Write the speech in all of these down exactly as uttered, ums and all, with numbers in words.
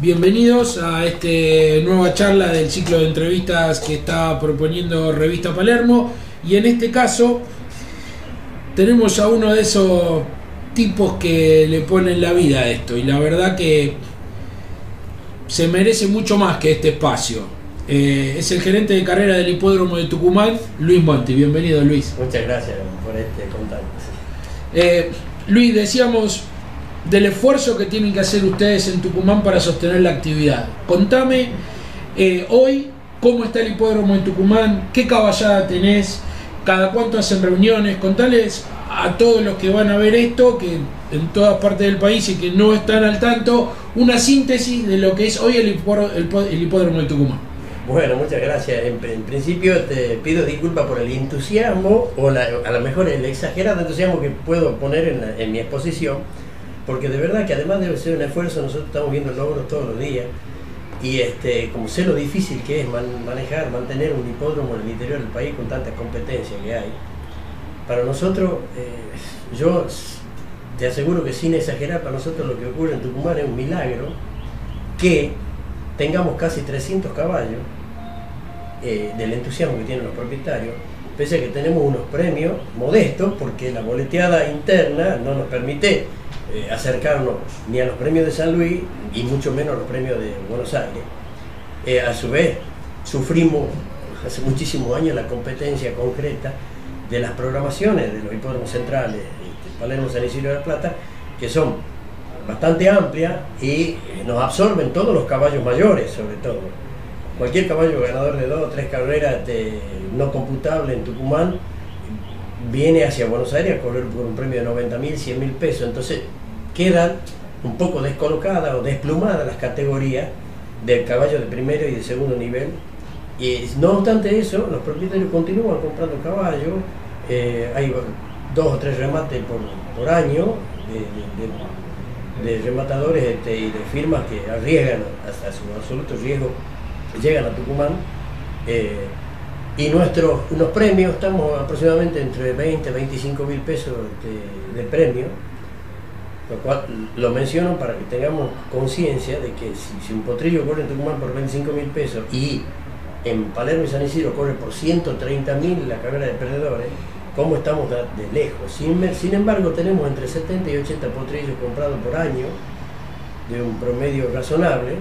Bienvenidos a esta nueva charla del ciclo de entrevistas que está proponiendo Revista Palermo, y en este caso tenemos a uno de esos tipos que le ponen la vida a esto, y la verdad que se merece mucho más que este espacio. Eh, es el gerente de carrera del Hipódromo de Tucumán, Luis Monti. Bienvenido, Luis. Muchas gracias por este contacto. Eh, Luis, decíamos del esfuerzo que tienen que hacer ustedes en Tucumán para sostener la actividad. Contame eh, hoy cómo está el hipódromo en Tucumán, qué caballada tenés, cada cuánto hacen reuniones. Contales a todos los que van a ver esto, que en todas partes del país y que no están al tanto, una síntesis de lo que es hoy el hipódromo, el, el hipódromo de Tucumán. Bueno, muchas gracias. En, en principio te pido disculpas por el entusiasmo, o la, a lo mejor el exagerado entusiasmo que puedo poner en, la, en mi exposición, porque de verdad que además debe ser un esfuerzo. Nosotros estamos viendo logros todos los días, y este, como sé lo difícil que es man, manejar, mantener un hipódromo en el interior del país con tanta competencia que hay. Para nosotros, eh, yo te aseguro que sin exagerar, para nosotros lo que ocurre en Tucumán es un milagro que tengamos casi trescientos caballos, eh, del entusiasmo que tienen los propietarios, pese a que tenemos unos premios modestos, porque la boleteada interna no nos permite eh, acercarnos ni a los premios de San Luis, y mucho menos a los premios de Buenos Aires. Eh, a su vez, sufrimos hace muchísimos años la competencia concreta de las programaciones de los hipódromos centrales, este, Palermo, San Isidro de la Plata, que son bastante amplias y nos absorben todos los caballos mayores, sobre todo. Cualquier caballo ganador de dos o tres carreras de, no computable en Tucumán viene hacia Buenos Aires a correr por un premio de noventa mil, cien mil pesos. Entonces quedan un poco descolocadas o desplumadas las categorías del caballo de primero y de segundo nivel. Y no obstante eso, los propietarios continúan comprando caballos. Eh, hay dos o tres remates por, por año de, de, de, de rematadores este, y de firmas que arriesgan hasta su absoluto riesgo, llegan a Tucumán. Eh, y nuestros unos premios, estamos aproximadamente entre veinte a veinticinco mil pesos de, de premio, lo cual lo menciono para que tengamos conciencia de que si, si un potrillo corre en Tucumán por veinticinco mil pesos y en Palermo y San Isidro corre por ciento treinta mil la carrera de perdedores, ¿cómo estamos de, de lejos? Sin, sin embargo, tenemos entre setenta y ochenta potrillos comprados por año, de un promedio razonable,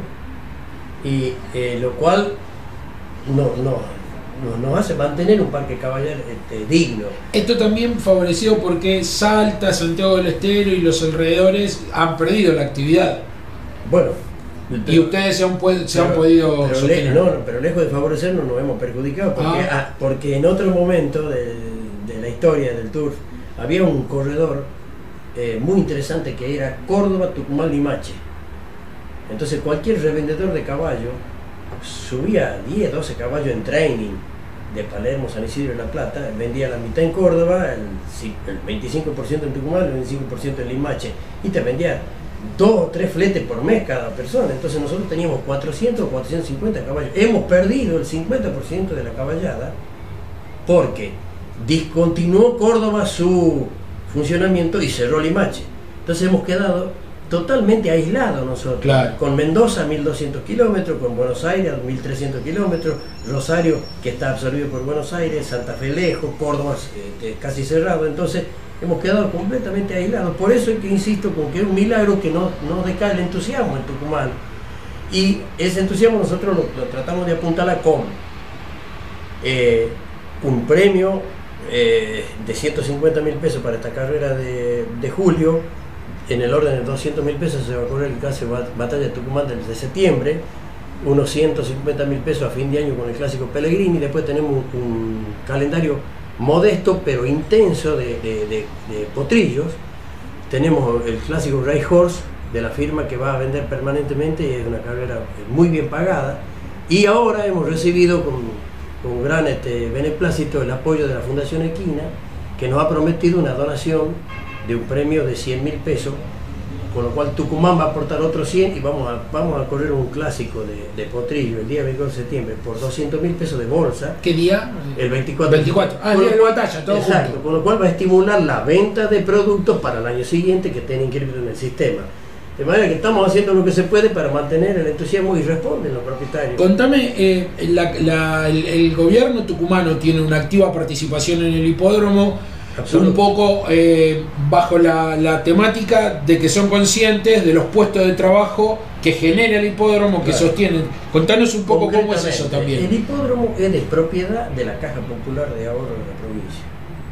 y eh, lo cual no, no, no, nos hace mantener un parque caballar este, digno. Esto también favorecido porque Salta, Santiago del Estero y los alrededores han perdido la actividad. Bueno, y ustedes se han, se han pero, podido pero, le, no, pero lejos de favorecernos nos hemos perjudicado, porque, ah. Ah, porque en otro momento de, de la historia del Tour había un corredor eh, muy interesante que era Córdoba, Tucumán, Limache. Entonces cualquier revendedor de caballos subía diez, doce caballos en training de Palermo, San Isidro y La Plata, vendía la mitad en Córdoba, el, el veinticinco por ciento en Tucumán, el veinticinco por ciento en Limache, y te vendía dos o tres fletes por mes cada persona. Entonces nosotros teníamos cuatrocientos o cuatrocientos cincuenta caballos. Hemos perdido el cincuenta por ciento de la caballada porque discontinuó Córdoba su funcionamiento y cerró Limache. Entonces hemos quedado totalmente aislados nosotros, claro. Con Mendoza mil doscientos kilómetros, con Buenos Aires mil trescientos kilómetros, Rosario que está absorbido por Buenos Aires, Santa Fe lejos, Córdoba eh, casi cerrado. Entonces hemos quedado completamente aislados. Por eso es que insisto con que es un milagro que no, no decae el entusiasmo en Tucumán. Y ese entusiasmo nosotros lo, lo tratamos de apuntalar con eh, un premio eh, de ciento cincuenta mil pesos para esta carrera de, de julio. En el orden de doscientos mil pesos se va a correr el clásico Batalla de Tucumán desde septiembre, unos ciento cincuenta mil pesos a fin de año con el clásico Pellegrini. Después tenemos un, un calendario modesto pero intenso de, de, de, de potrillos. Tenemos el clásico Ray Horse de la firma que va a vender permanentemente, es una carrera muy bien pagada, y ahora hemos recibido con, con gran este, beneplácito el apoyo de la Fundación Equina, que nos ha prometido una donación de un premio de cien mil pesos, con lo cual Tucumán va a aportar otros cien y vamos a, vamos a correr un clásico de, de potrillo el día veinticuatro de septiembre por doscientos mil pesos de bolsa. ¿Qué día? El veinticuatro. veinticuatro. Ah, el día de la batalla, todo exacto, junto. Con lo cual va a estimular la venta de productos para el año siguiente que estén inscritos en el sistema. De manera que estamos haciendo lo que se puede para mantener el entusiasmo y responden los propietarios. Contame, eh, la, la, el, el gobierno tucumano tiene una activa participación en el hipódromo, un poco eh, bajo la, la temática de que son conscientes de los puestos de trabajo que genera el hipódromo, que claro. sostienen. Contanos un poco cómo es eso también. El hipódromo es de propiedad de la Caja Popular de Ahorro de la provincia.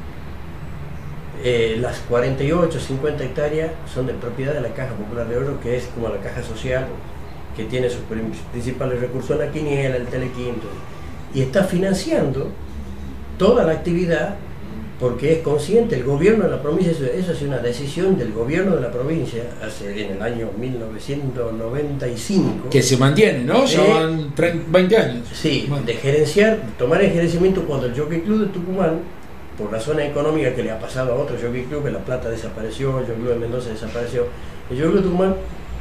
Eh, las cuarenta y ocho, cincuenta hectáreas son de propiedad de la Caja Popular de Ahorro, que es como la caja social, que tiene sus principales recursos en la quiniela, el telequinto, y está financiando toda la actividad porque es consciente el gobierno de la provincia, eso, eso es una decisión del gobierno de la provincia hace en el año mil novecientos noventa y cinco. Que se mantiene, ¿no? Ya eh, van veinte años. Sí, bueno. de gerenciar, tomar el gerenciamiento cuando el Jockey Club de Tucumán, por la zona económica que le ha pasado a otro Jockey Club, que La Plata desapareció, el Jockey Club de Mendoza desapareció, el Jockey Club de Tucumán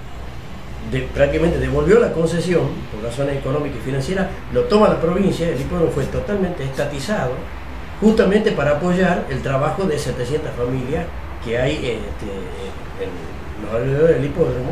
de, prácticamente devolvió la concesión por la zona económica y financiera, lo toma la provincia, el hipódromo fue totalmente estatizado, justamente para apoyar el trabajo de setecientas familias que hay este, en los alrededores del hipódromo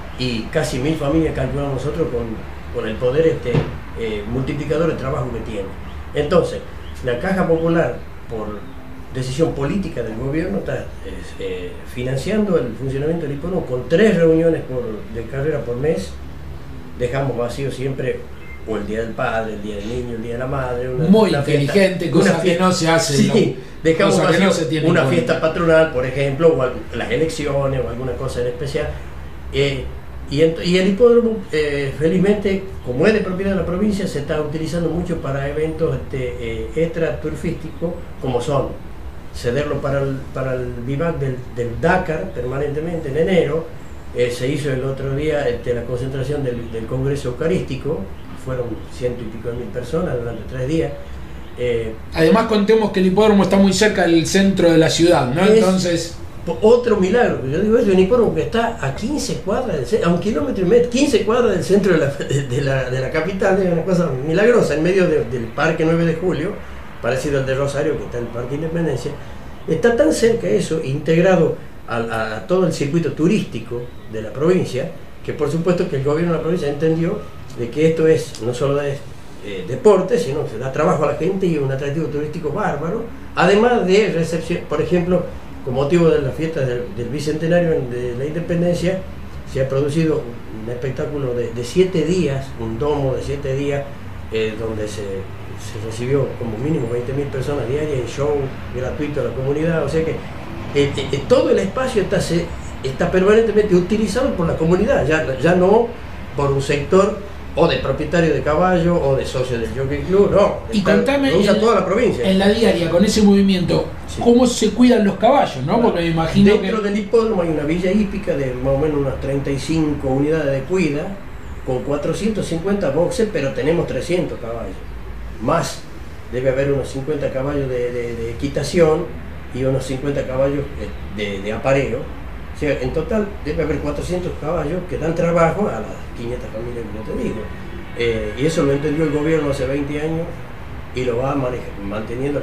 y casi mil familias calculamos nosotros con, con el poder este, eh, multiplicador de trabajo que tiene. Entonces, la Caja Popular, por decisión política del gobierno, está eh, financiando el funcionamiento del hipódromo con tres reuniones por, de carrera por mes. Dejamos vacío siempre o el Día del Padre, el Día del Niño, el Día de la Madre. Una, Muy una inteligente, fiesta, cosa una que no se hace. Sí, ¿no? dejamos vacío no se tiene una fiesta patronal, por ejemplo, o las elecciones o alguna cosa en especial. Eh, y, y el hipódromo, eh, felizmente, como es de propiedad de la provincia, se está utilizando mucho para eventos este, eh, extra turfísticos, como son cederlo para el, para el vivac del, del Dakar permanentemente en enero. Eh, se hizo el otro día este, la concentración del, del Congreso Eucarístico, fueron ciento y pico de mil personas durante tres días. Eh, Además contemos que el hipódromo está muy cerca del centro de la ciudad, ¿no? Entonces... Otro milagro, yo digo, es un hipódromo que está a quince cuadras, del centro, a un kilómetro y medio, quince cuadras del centro de la, de la, de la capital, es una cosa milagrosa, en medio de, del Parque nueve de julio, parecido al de Rosario, que está en el Parque Independencia. Está tan cerca eso, integrado a, a, a todo el circuito turístico de la provincia, que por supuesto que el gobierno de la provincia entendió de que esto es no solo de eh, deporte, sino que se da trabajo a la gente y un atractivo turístico bárbaro, además de recepción, por ejemplo, con motivo de las fiestas del, del bicentenario de la independencia, se ha producido un espectáculo de, de siete días, un domo de siete días, eh, donde se, se recibió como mínimo veinte mil personas diarias y show gratuito a la comunidad, o sea que eh, eh, todo el espacio está, se, está permanentemente utilizado por la comunidad, ya, ya no por un sector o de propietario de caballo o de socio del Jockey Club, no. Y está, contame, lo usa en, toda la provincia. En la diaria, con ese movimiento, sí. ¿Cómo se cuidan los caballos? ¿No? Bueno, porque me imagino dentro que... del hipódromo hay una villa hípica de más o menos unas treinta y cinco unidades de cuida, con cuatrocientos cincuenta boxes, pero tenemos trescientos caballos. Más, debe haber unos cincuenta caballos de, de, de equitación y unos cincuenta caballos de, de, de apareo. O sea, en total debe haber cuatrocientos caballos que dan trabajo a las quinientas familias que yo te digo. Eh, y eso lo entendió el gobierno hace veinte años y lo va manteniendo.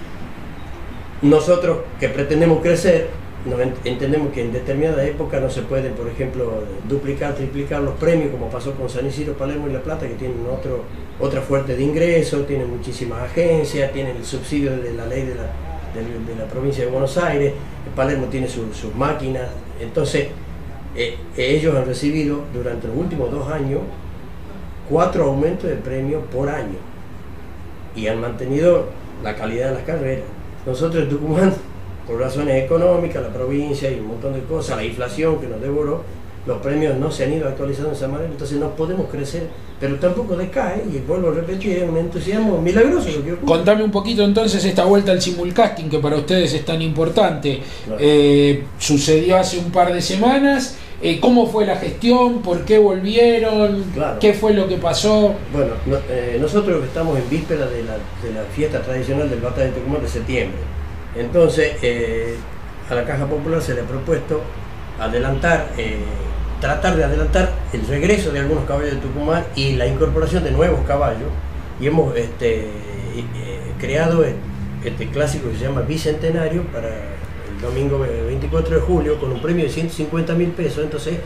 Nosotros que pretendemos crecer, nos ent entendemos que en determinada época no se pueden, por ejemplo, duplicar, triplicar los premios, como pasó con San Isidro, Palermo y La Plata, que tienen otro, otra fuente de ingresos, tienen muchísimas agencias, tienen el subsidio de la ley de la, de, de la provincia de Buenos Aires. Palermo tiene sus su máquinas, entonces eh, ellos han recibido durante los últimos dos años cuatro aumentos de premios por año y han mantenido la calidad de las carreras. Nosotros en Tucumán, por razones económicas, la provincia y un montón de cosas, la inflación que nos devoró, los premios no se han ido actualizando de esa manera, entonces no podemos crecer, pero tampoco decae, y vuelvo a repetir, es un entusiasmo milagroso lo que ocurre. Contame un poquito entonces esta vuelta al simulcasting que para ustedes es tan importante. Claro. Eh, sucedió hace un par de semanas, eh, ¿cómo fue la gestión? ¿Por qué volvieron? Claro. ¿Qué fue lo que pasó? Bueno, no, eh, nosotros estamos en víspera de la, de la fiesta tradicional del Batalla de Tucumán de septiembre, entonces eh, a la Caja Popular se le ha propuesto adelantar, eh, tratar de adelantar el regreso de algunos caballos de Tucumán y la incorporación de nuevos caballos, y hemos este, eh, creado este clásico que se llama Bicentenario para el domingo veinticuatro de julio con un premio de ciento cincuenta mil pesos. Entonces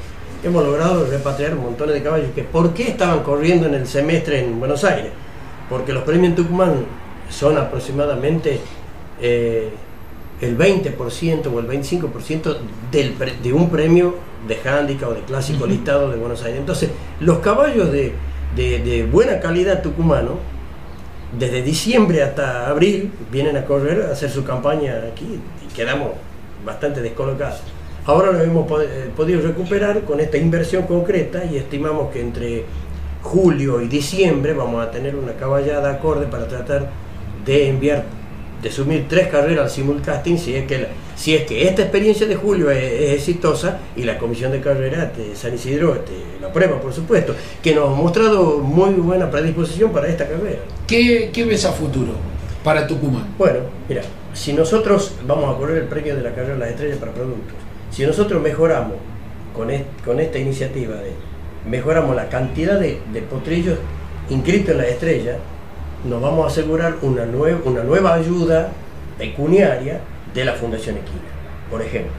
hemos logrado repatriar un montón de caballos que ¿por qué estaban corriendo en el semestre en Buenos Aires? Porque los premios en Tucumán son aproximadamente eh, el veinte por ciento o el veinticinco por ciento del, de un premio de handicap o de clásico uh-huh. listado de Buenos Aires. Entonces, los caballos de, de, de buena calidad tucumano, desde diciembre hasta abril, vienen a correr, a hacer su campaña aquí y quedamos bastante descolocados. Ahora lo hemos podido recuperar con esta inversión concreta y estimamos que entre julio y diciembre vamos a tener una caballada acorde para tratar de enviar, de sumir tres carreras al simulcasting si es que, la, si es que esta experiencia de julio es, es exitosa y la comisión de carrera de San Isidro este, la prueba, por supuesto, que nos ha mostrado muy buena predisposición para esta carrera. ¿Qué, qué ves a futuro para Tucumán? Bueno, mira, si nosotros vamos a correr el premio de la carrera de las estrellas para productos, si nosotros mejoramos con, est, con esta iniciativa, de, mejoramos la cantidad de, de potrillos inscritos en las estrellas, nos vamos a asegurar una, nueva, una nueva ayuda pecuniaria de la Fundación Equina. Por ejemplo,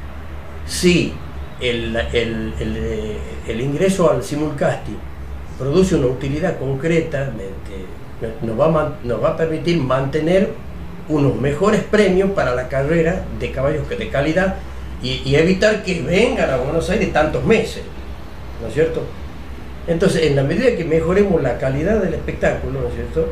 si el, el, el, el ingreso al simulcasting produce una utilidad concreta, nos va, nos va a permitir mantener unos mejores premios para la carrera de caballos de calidad y, y evitar que vengan a Buenos Aires tantos meses, ¿no es cierto? Entonces, en la medida que mejoremos la calidad del espectáculo, ¿no es cierto?,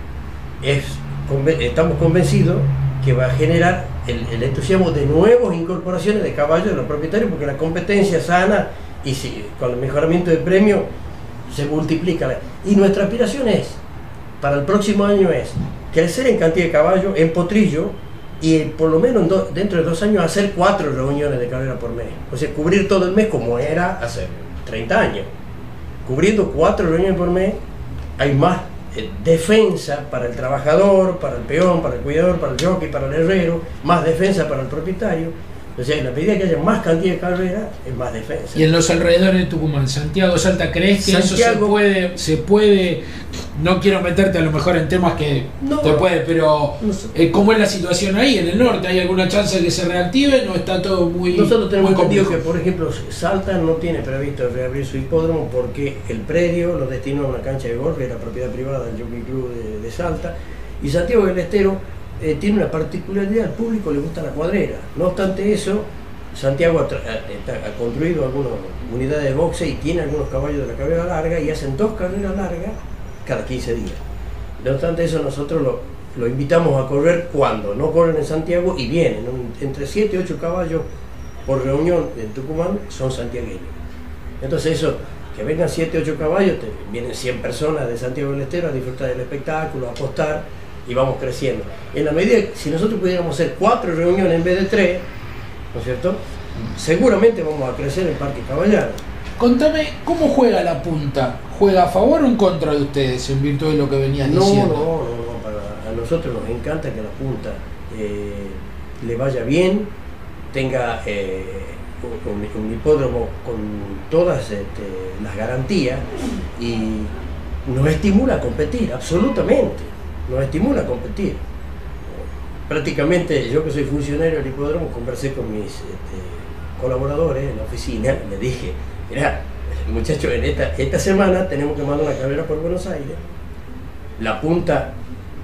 es, estamos convencidos que va a generar el, el entusiasmo de nuevas incorporaciones de caballos de los propietarios, porque la competencia sana y si, con el mejoramiento del premio se multiplica. Y nuestra aspiración es, para el próximo año, es crecer en cantidad de caballos, en potrillo, y por lo menos do, dentro de dos años hacer cuatro reuniones de carrera por mes. O sea, cubrir todo el mes como era hace treinta años. Cubriendo cuatro reuniones por mes, hay más eh, defensa para el trabajador, para el peón, para el cuidador, para el jockey, para el herrero, más defensa para el propietario. O sea, en la medida que haya más cantidad de carreras, es más defensa. Y en los alrededores de Tucumán, Santiago, Salta, ¿crees que Santiago, eso se puede, se puede, no quiero meterte a lo mejor en temas que no, te puede, pero no sé. eh, ¿cómo es la situación ahí en el norte? ¿Hay alguna chance de que se reactive? ¿No está todo muy Nosotros tenemos muy entendido que, por ejemplo, Salta no tiene previsto reabrir su hipódromo porque el predio lo destinó a una cancha de golf, que era propiedad privada del Jockey Club de, de Salta, y Santiago del Estero Eh, tiene una particularidad, al público le gusta la cuadrera. No obstante eso, Santiago ha, ha, ha construido algunas unidades de boxe y tiene algunos caballos de la carrera larga y hacen dos carreras largas cada quince días. No obstante eso, nosotros lo, lo invitamos a correr cuando no corren en Santiago y vienen, ¿no? Entre siete y ocho caballos por reunión en Tucumán son santiagueños. Entonces eso, que vengan siete u ocho caballos, te, vienen cien personas de Santiago del Estero a disfrutar del espectáculo, a apostar, y vamos creciendo. En la medida que si nosotros pudiéramos hacer cuatro reuniones en vez de tres, ¿no es cierto?, seguramente vamos a crecer el Parque Caballaro. Contame, ¿cómo juega la punta? ¿Juega a favor o en contra de ustedes en virtud de lo que venías no, diciendo? No, no, no, para, a nosotros nos encanta que la punta eh, le vaya bien, tenga eh, un, un hipódromo con todas este, las garantías y nos estimula a competir, absolutamente. Nos estimula a competir. Prácticamente yo que soy funcionario del hipódromo conversé con mis este, colaboradores en la oficina y les dije, mirá, muchachos, en esta, esta semana tenemos que mandar una carrera por Buenos Aires. La punta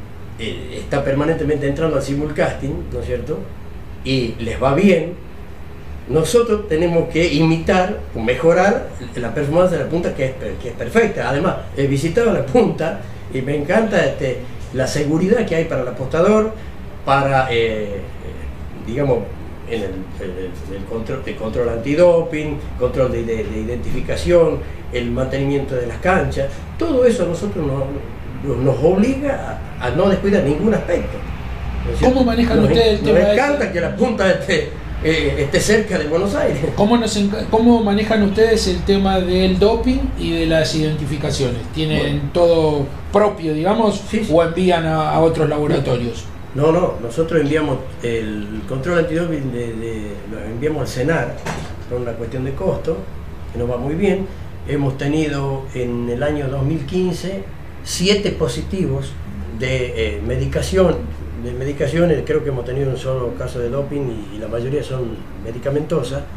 eh, está permanentemente entrando al simulcasting, ¿no es cierto? Y les va bien. Nosotros tenemos que imitar o mejorar la performance de la punta, que es, que es perfecta. Además, he visitado la punta y me encanta este, la seguridad que hay para el apostador, para, eh, digamos, en el, el, el, control, el control antidoping, control de, de, de identificación, el mantenimiento de las canchas. Todo eso a nosotros nos, nos obliga a, a no descuidar ningún aspecto. ¿Cómo manejan nos, ustedes el tema? Nos encanta de que la punta esté, eh, esté cerca de Buenos Aires. ¿Cómo, nos, ¿Cómo manejan ustedes el tema del doping y de las identificaciones? ¿Tienen bueno. todo propio, digamos, sí, sí. o envían a, a otros laboratorios? No, no, nosotros enviamos el control antidoping, de, de, lo enviamos al CENAR por una cuestión de costo, que nos va muy bien. Hemos tenido en el año dos mil quince siete positivos de eh, medicación, de medicaciones, creo que hemos tenido un solo caso de doping y, y la mayoría son medicamentosas,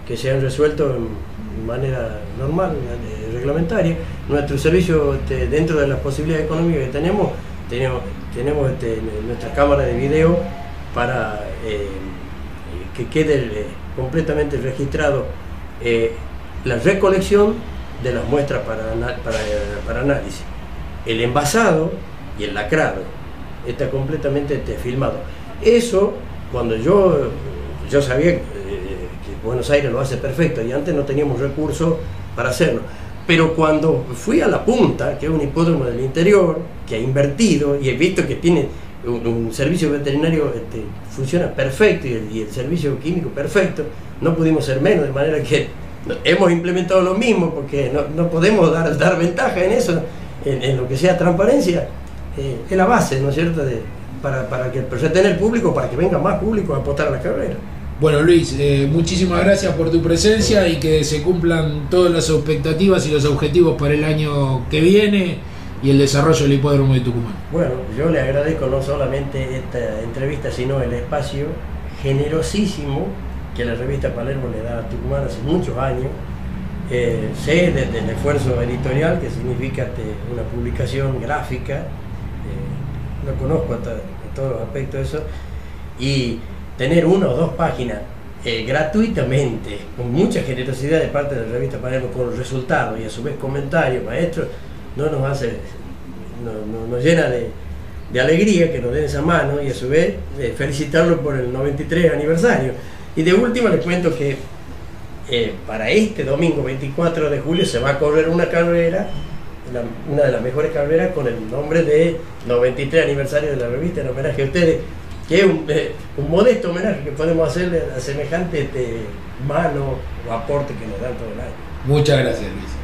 que se han resuelto de manera normal, eh, reglamentaria. Nuestro servicio, este, dentro de las posibilidades económicas que tenemos, tenemos, tenemos este, nuestra cámara de video para eh, que quede eh, completamente registrado eh, la recolección de las muestras para, para, para análisis, el envasado y el lacrado, está completamente este, filmado. Eso, cuando yo, yo sabía eh, que Buenos Aires lo hace perfecto y antes no teníamos recursos para hacerlo, pero cuando fui a La Punta, que es un hipódromo del interior, que ha invertido y he visto que tiene un, un servicio veterinario, este, funciona perfecto y el, y el servicio químico perfecto, no pudimos ser menos, de manera que hemos implementado lo mismo, porque no, no podemos dar, dar ventaja en eso, en, en lo que sea transparencia, eh, es la base, ¿no es cierto?, de, para, para que retener público, para que venga más público a apostar a la carrera. Bueno, Luis, eh, muchísimas gracias por tu presencia y que se cumplan todas las expectativas y los objetivos para el año que viene y el desarrollo del hipódromo de Tucumán. Bueno, yo le agradezco no solamente esta entrevista, sino el espacio generosísimo que la revista Palermo le da a Tucumán hace muchos años. Eh, sé desde el esfuerzo editorial, que significa te, una publicación gráfica, eh, lo conozco hasta en todos los aspectos de eso, y tener una o dos páginas eh, gratuitamente, con mucha generosidad de parte de la revista Palermo, con resultados y a su vez comentarios, maestros, no nos hace, no, no, nos llena de, de alegría que nos den esa mano, y a su vez eh, felicitarlo por el noventa y tres aniversario. Y de última les cuento que eh, para este domingo veinticuatro de julio se va a correr una carrera, la, una de las mejores carreras, con el nombre de noventa y tres aniversario de la revista, en homenaje a ustedes, que es un, eh, un modesto homenaje que podemos hacerle a semejante este, mano o aporte que nos dan todo el año. Muchas gracias, Luis.